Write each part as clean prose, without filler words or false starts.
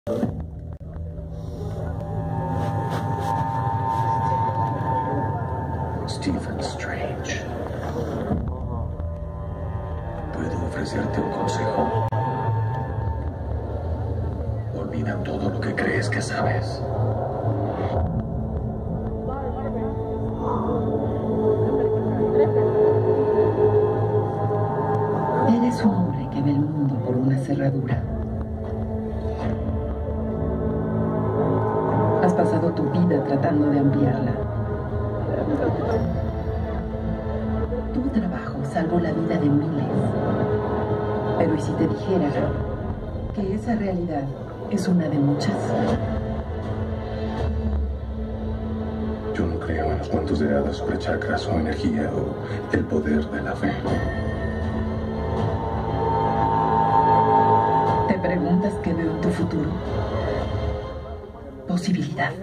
Stephen Strange. ¿Puedo ofrecerte un consejo? Olvida todo lo que crees que sabes. Eres un hombre que ve el mundo por una cerradura. Has pasado tu vida tratando de ampliarla. Tu trabajo salvó la vida de miles. Pero ¿y si te dijera que esa realidad es una de muchas? Yo no creo en los cuentos de hadas sobre chakras o energía o el poder de la fe. ¿Te preguntas qué veo en tu futuro? Posibilidad.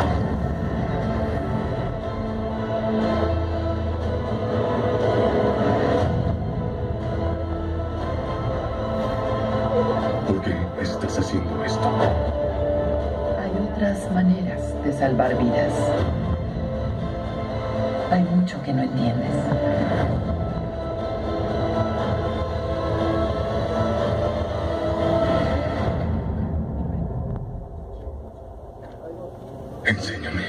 ¿Por qué estás haciendo esto? Hay otras maneras de salvar vidas. Hay mucho que no entiendes. Enséñame.